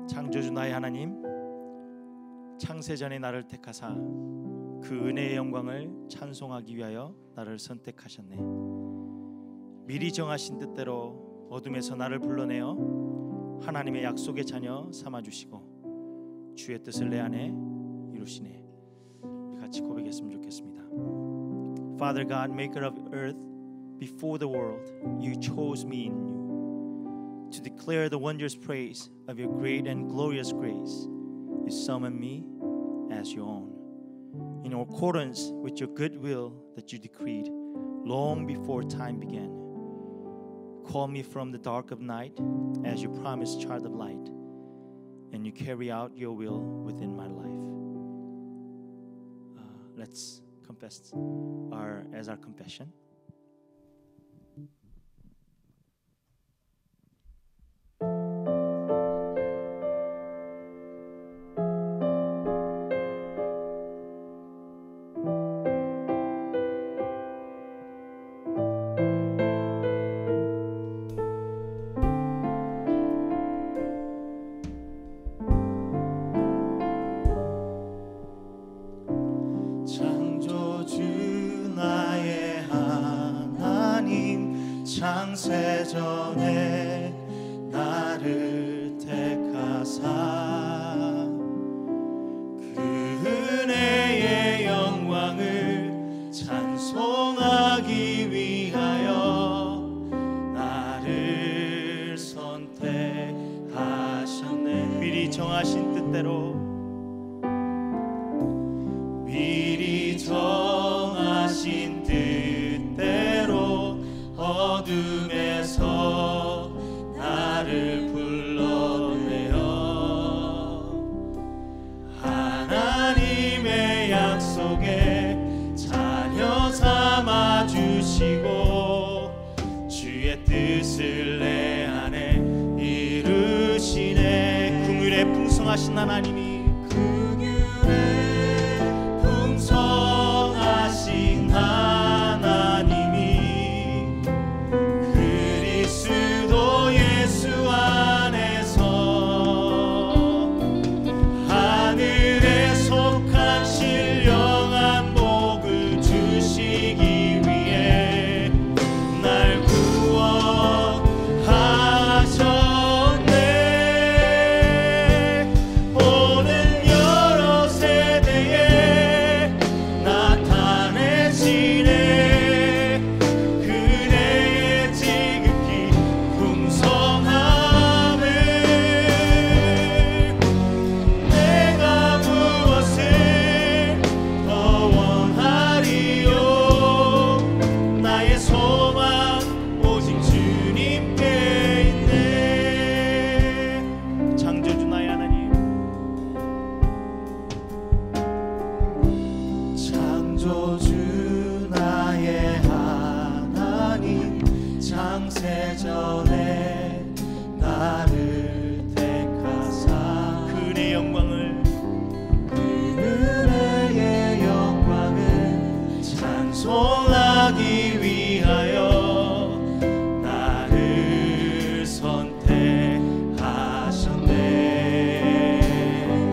창조주 나의 하나님, 창세전에 나를 택하사 그 은혜의 영광을 찬송하기 위하여 나를 선택하셨네. 미리 정하신 뜻대로 어둠에서 나를 불러내어 하나님의 약속의 자녀 삼아주시고 주의 뜻을 내 안에 이루시네. 우리 같이 고백했으면 좋겠습니다. Father God, maker of earth, before the world you chose me in you to declare the wondrous praise of your great and glorious grace. You summoned me as your own in accordance with your good will that you decreed long before time began. Call me from the dark of night as your promised child of light, and you carry out your will within my life. Let's confess our confession. 창세전에 나를 택하사 그 은혜의 영광을 찬송하기 위하여 나를 선택하셨네. 미리 정하신 뜻대로 어둠에서 나를 불러내어 하나님의 약속에 자녀 삼아 주시고 주의 뜻을 내 안에 이루시네. 긍휼에 풍성하신 하나님이 풍성하신 하나님이 그리스도 예수 안에서 하늘에 속한 신령한 복을 주시기 위해 날 구원하셨네. 오는 여러 세대에 나타내시네. 그대의 지극히 풍성함을 내가 무엇을 더 원하리요. 나의 소망 오직 주님께 있네. 창조주 나의 하나님, 창조주 나의 하나님 창세전에 나를 택하사 그 은혜의 영광을 그 은혜의 영광을 찬송하기 위하여 나를 선택하셨네.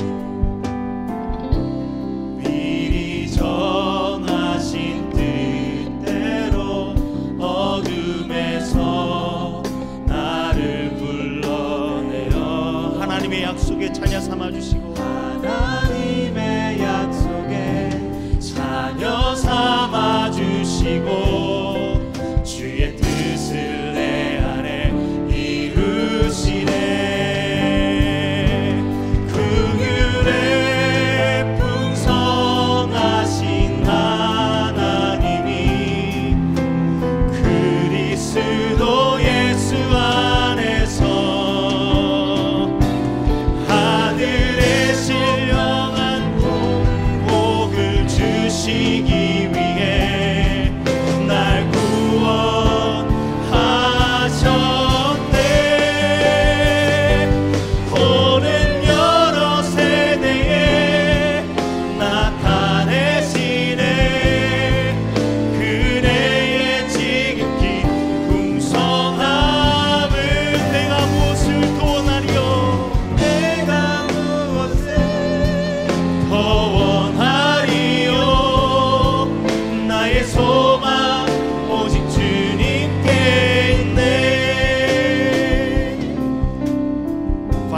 미리 정하신 뜻대로 어둠에서 나를 불러내어 하나님의 약속에 자녀 삼아주시고 하나님의 약속에 자녀 삼아주시고 주의 뜻을 내 안에 이루시네. 긍휼에 풍성하신 하나님이 그리스도 예수 안에서 하늘의 신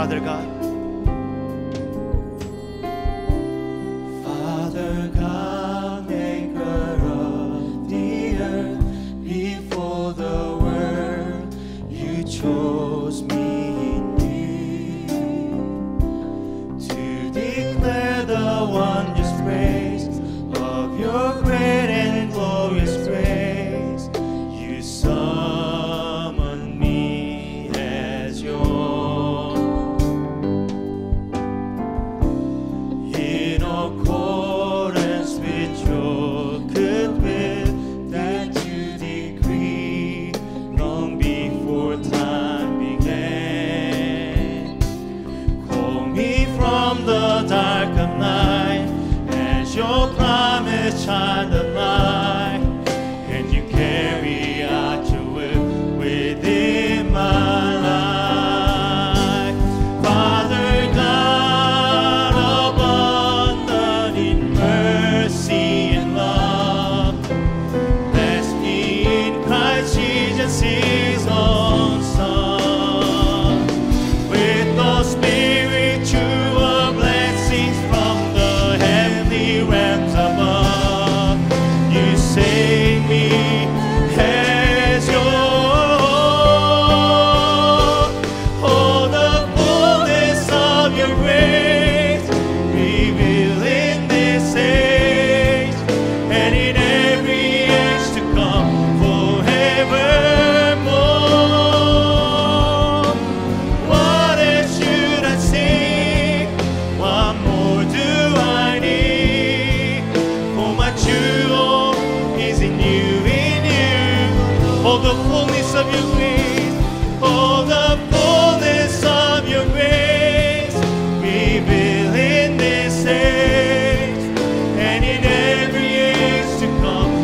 Father God, Father God, maker of the earth, before the world you chose me in you to declare the wondrous praise of your great and glorious grace. You summoned me as your own. In accordance with your good will that you decreed long before time began. Call me from the dark of night as your promise shine the light, and you carry out your will within my life. Father God, abundant in mercy and love, bless me in Christ Jesus, his own Son, with the spiritual blessings from the heavenly realms above. You save me as your own. Oh, the fullness of your grace reveal in this age and in every age to come forevermore. What else should I sing? What more do I need? For my true hope is in you, in you. Oh, the fullness of your grace, oh, the fullness of your grace, reveal in this age and in every age to come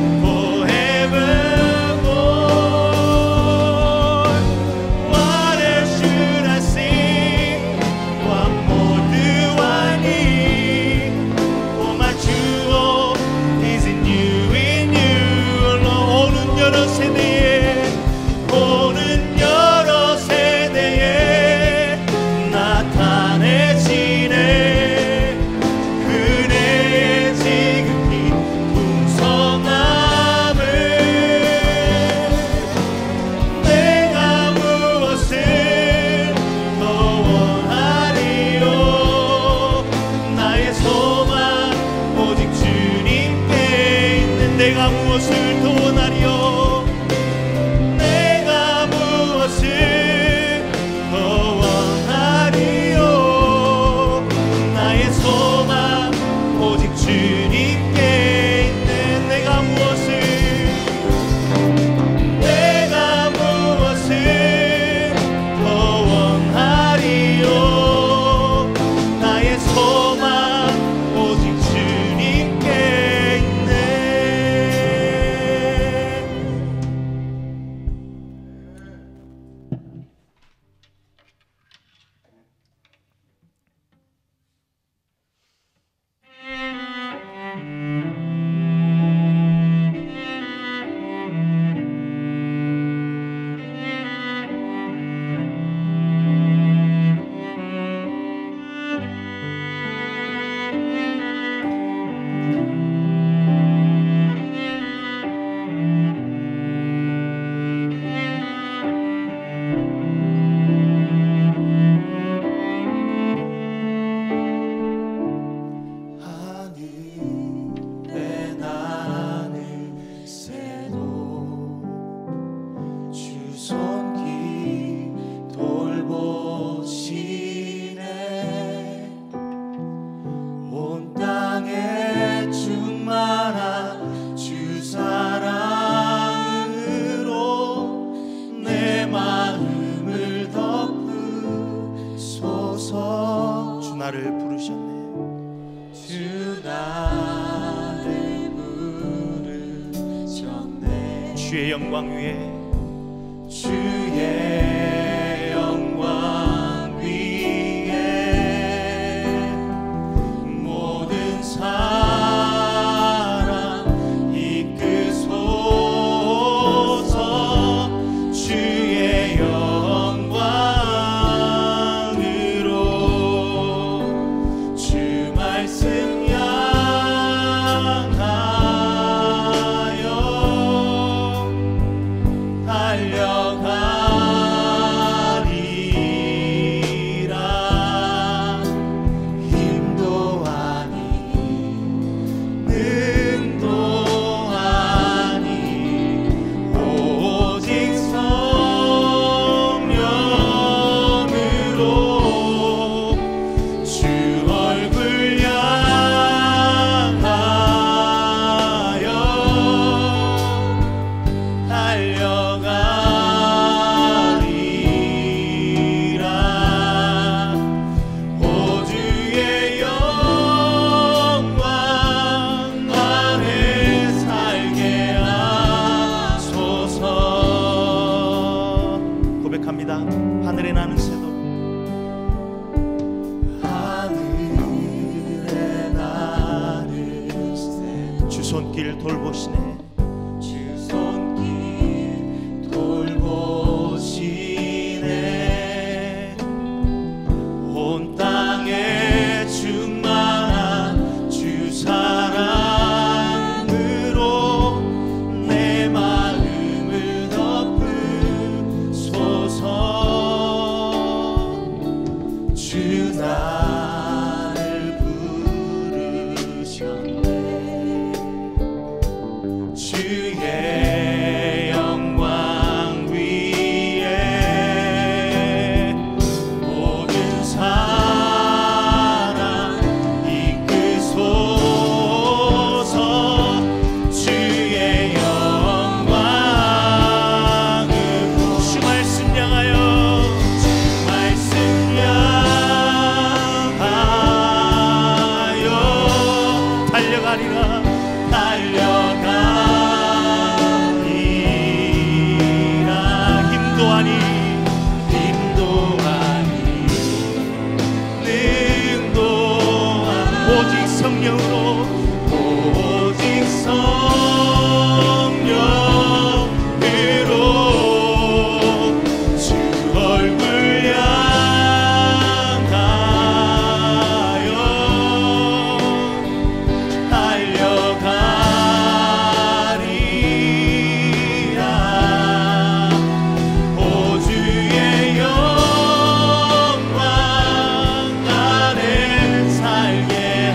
forevermore. What else should I sing? What more do I need? For my true hope is in you, in you. 오는 여러 세대에, 오는 여러 세대에 나타내지네. 그대의 지극히 풍성함을. 내가 무엇을 더 원하리요? 나의 소망 오직 주님께 있는. 내가 무엇을 더 원하리요? 내가 무엇을 더 원하리요? 나의 소망 오직 주님께 있는. 내가 무엇을 더 원하리요? 나의 소망 오직 주님께 있네. 하늘에 나는 새도 주 손길 돌보시네. 온 땅에 충만한 주 사랑으로 내 마음을 덮으소서. 주 나를 부르셨네. 주 나를 부르셨네. 주의 영광 위에 주의 영광 위에 모든 사람 이끄소서. 주의 영광으로 돌보시네. 주 손길 돌보시네. 온 땅에 충만한 주 사랑으로 내 마음을 덮으소서. 주 나를 부르셨네. 주의 영광 위에 모든 사랑 이끄소서. 주의 영광을 주 말씀 향하여 주 말씀 향하여 달려가리라. 성령으로 오직 성령으로 주 얼굴 향하여 달려가리라. 오 주의 영광 안에 살게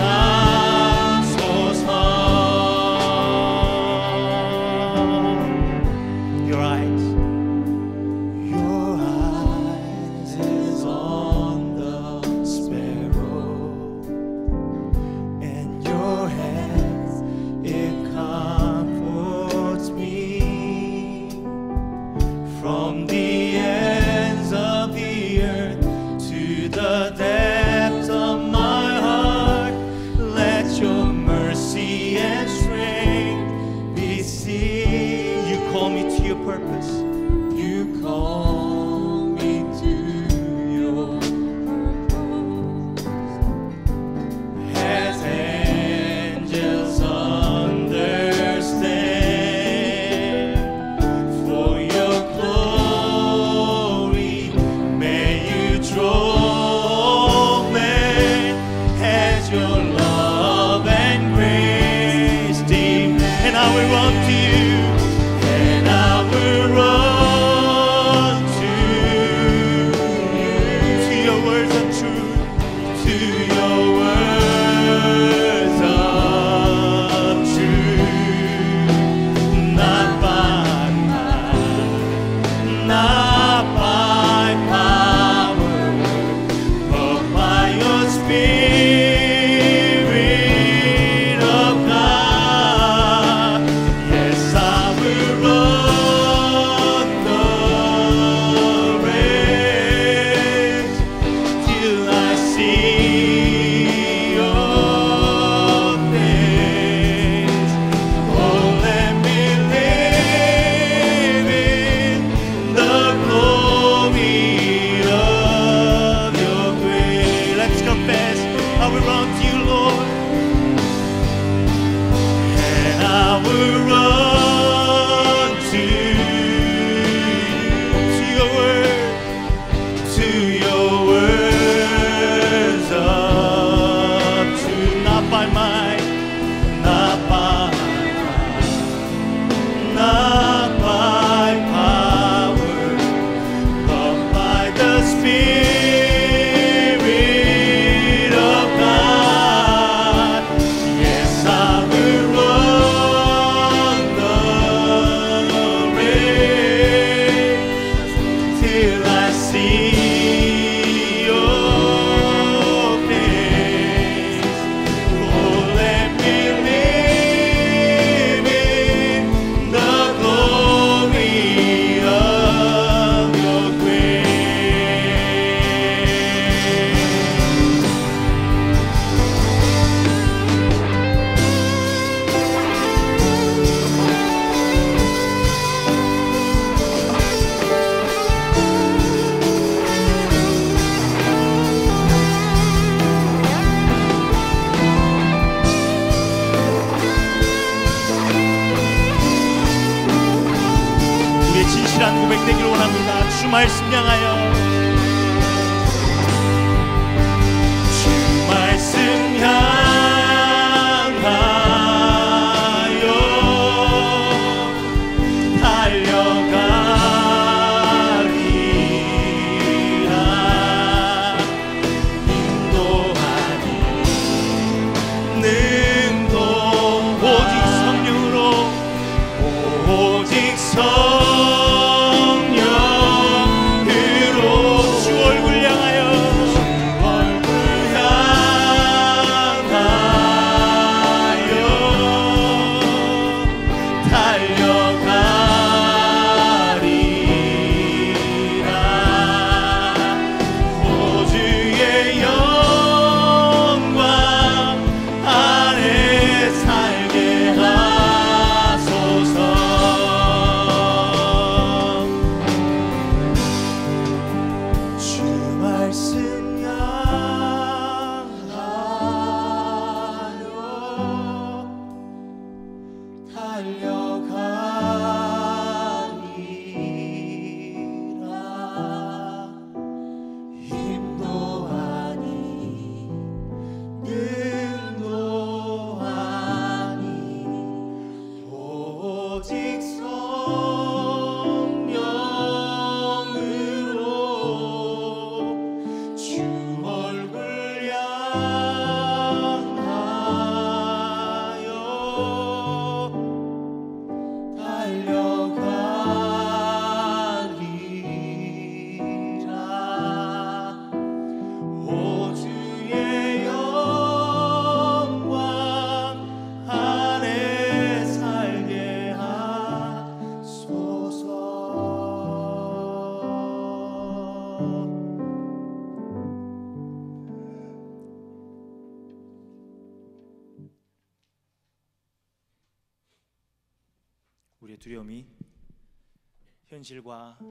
from the ends of the earth to the depths of my heart. Let your mercy and strength be seen. You call me to your purpose. You call me to your purpose. As angels understand. And I will run to you, and I will run to you, to your words of truth, to your words of truth. Not by might, not by power, but by your Spirit of God. Yes, I will run the race till I see your face. Oh, let me live in the glory of your grace. Let's confess. I will run to you, Lord, and I will run to your word, to your words of truth. Not by might, not by power, but by the Spirit of God. 고백되기를 원합니다. 주 말씀 향하여, 주 말씀 향하여 달려가리라. 인도하니 능도 오직 성령으로, 오직 성령으로 주 얼굴 향하여, 우리의 두려움이 현실과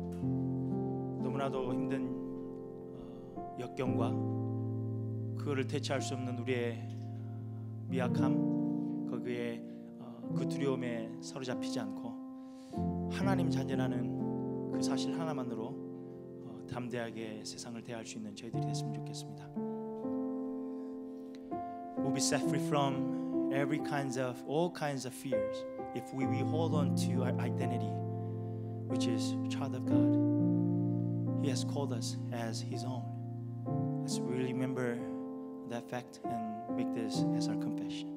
너무나도 힘든 역경과 그거를 대체할 수 없는 우리의 미약함, 거기에 그 두려움에 사로잡히지 않고 하나님 자녀라는 그 사실 하나만으로 담대하게 세상을 대할 수 있는 저희들이 됐으면 좋겠습니다. We'll be set free from all kinds of fears if we hold on to our identity, which is a child of God. He has called us as His own. Let's really remember that fact and make this as our confession.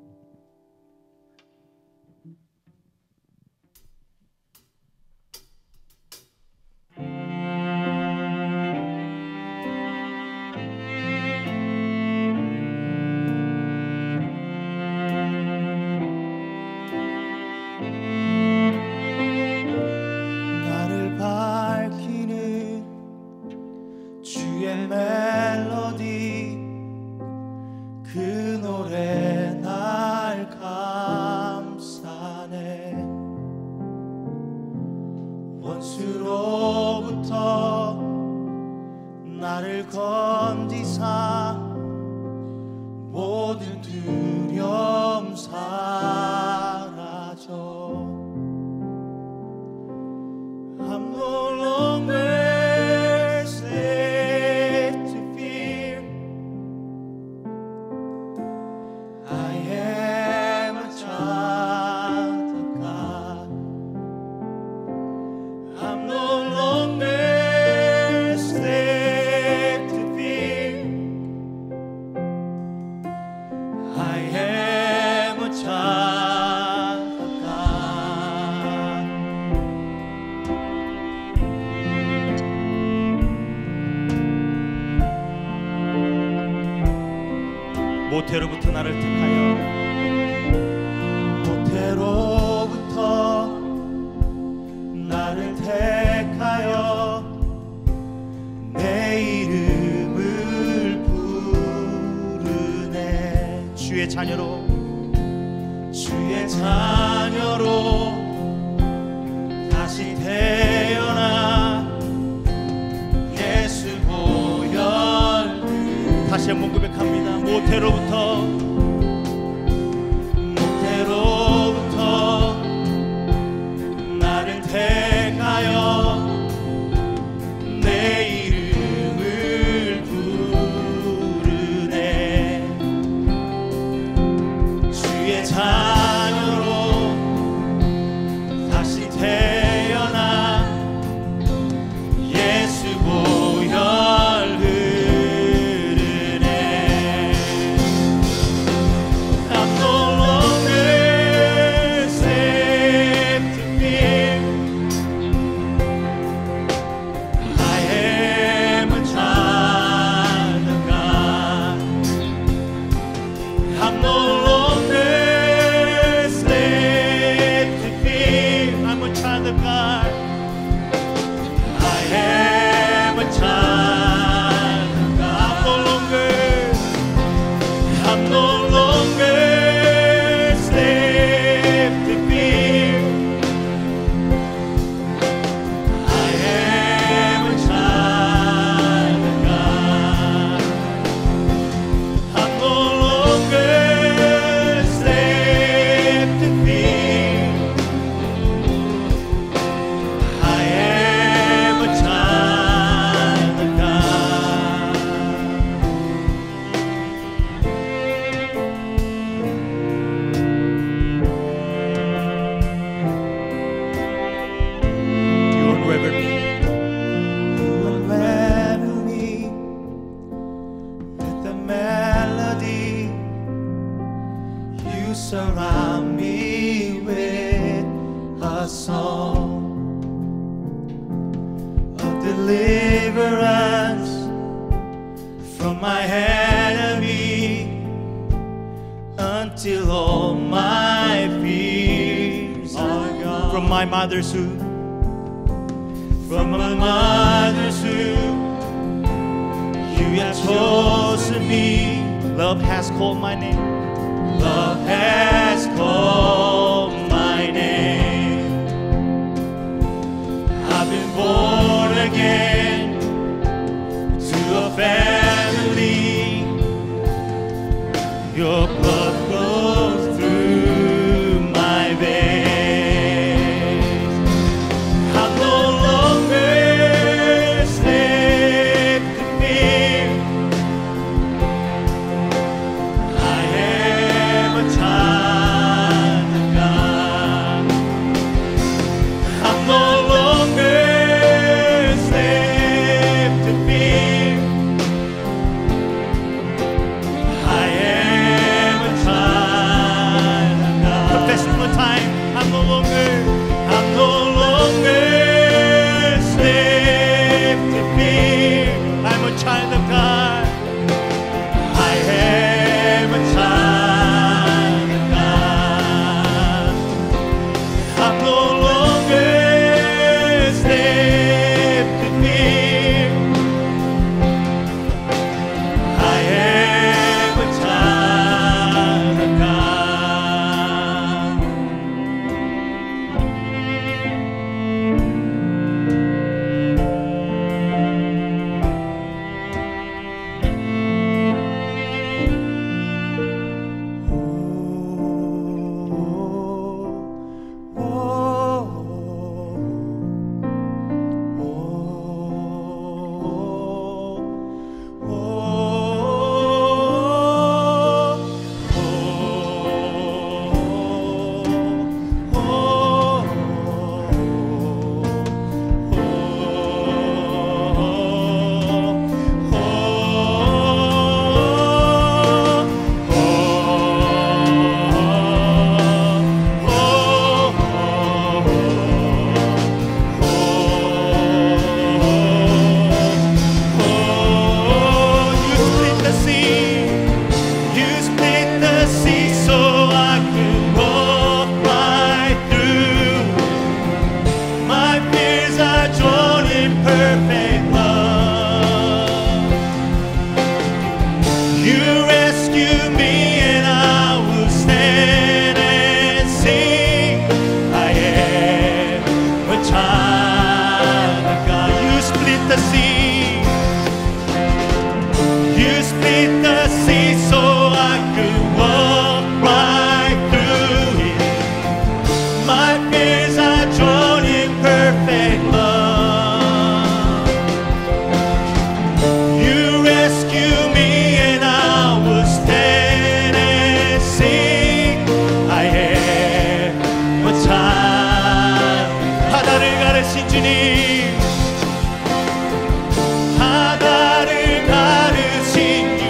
원수로부터 나를 건지사 모든 두려움 사라져. I'm no longer slave to fear. I am a child of God. I'm no longer slave to fear. I am a child of God. 모태로부터 나를 택하여 모태로부터 나를 택하여 내 이름을 부르네. 주의 자녀로 주의 자녀로 다시 태어나 예수 보혈 다시 한번 고백합니다. 모태로부터 나를 택하여 surround me with a song of deliverance from my enemy, until all my fears are gone. From my mother's womb, From my mother's womb, you have chosen me. love has called my name. Love has called my name. I've been born again to a family. Your blood flows through my veins. I'm no longer slave to fear. I am a child of God. I'm no longer slave to fear. I am a child of God. Confess one more time. I'm no longer slave to fear. I'm a child of God. I am a child of God. I'm no longer slave to fear. I am a child of God. 바다를 가르신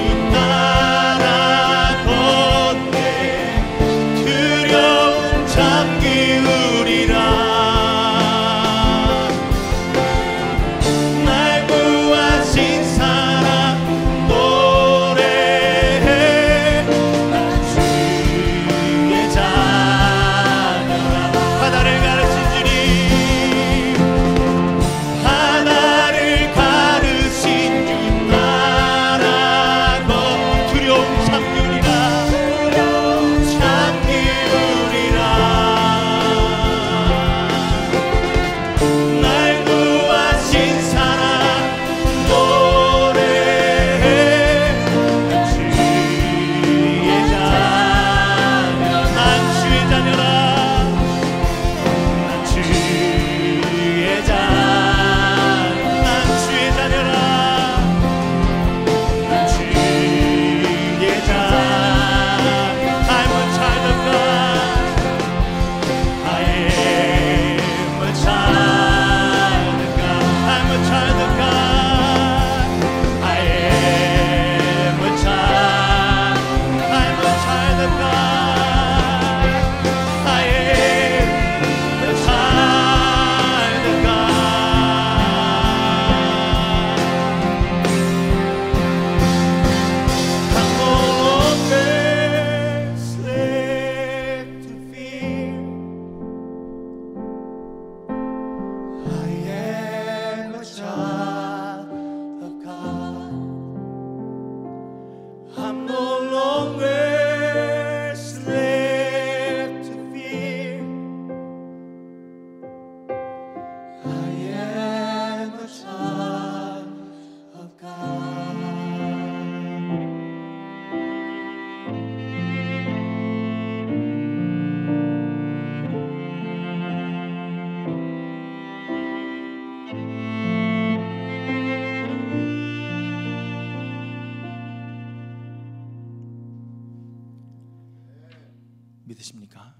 I'm no longer slave to fear. I am a child of God. 믿으십니까?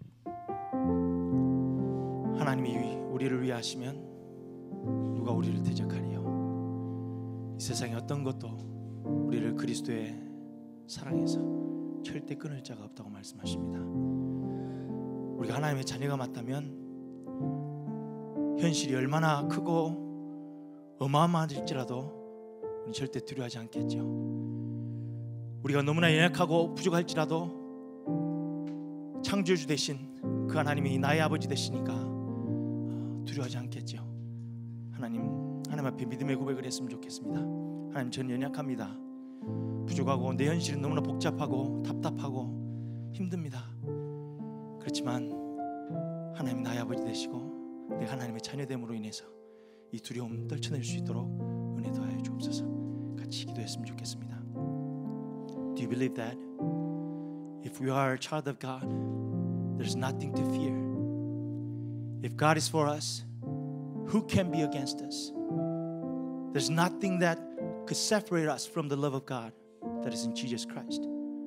하나님이 우리를 위해 하시면 누가 우리를 대적하리요? 이 세상의 어떤 것도 우리를 그리스도의 사랑에서 절대 끊을 자가 없다고 말씀하십니다. 우리가 하나님의 자녀가 맞다면 현실이 얼마나 크고 어마어마할지라도 우리는 절대 두려워하지 않겠죠. 우리가 너무나 연약하고 부족할지라도 창조주 되신 그 하나님이 나의 아버지 되시니까 두려워하지 않겠죠. 하나님 앞에 믿음의 고백을 했으면 좋겠습니다. 하나님, 저는 연약합니다. 부족하고 내 현실은 너무나 복잡하고 답답하고 힘듭니다. 그렇지만 하나님 나의 아버지 되시고 내가 하나님의 자녀됨으로 인해서 이 두려움 떨쳐낼 수 있도록 은혜 더하여 주옵소서. 같이 기도했으면 좋겠습니다. Do you believe that? If we are a child of God, there's nothing to fear. If God is for us, who can be against us? There's nothing that could separate us from the love of God that is in Jesus Christ.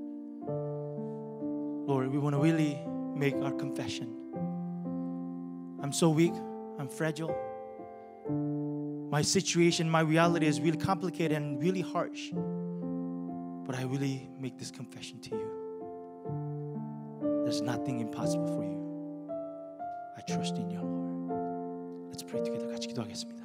Lord, we want to really make our confession. I'm so weak, I'm fragile. My situation, my reality is really complicated and really harsh. But I really make this confession to you. There's nothing impossible for you. I trust in you, Lord. Let's pray together. 같이 기도하겠습니다.